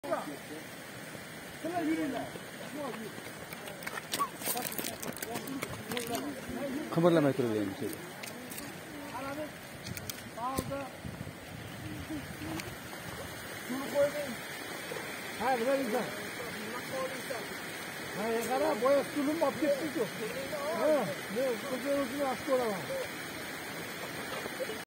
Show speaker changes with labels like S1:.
S1: Qimirlamay turaveramiz.
S2: Ha, nima deysan? Ha, qara, boya stulum olib ketdi-ku. Ha, men o'zini yaxshi ko'raman.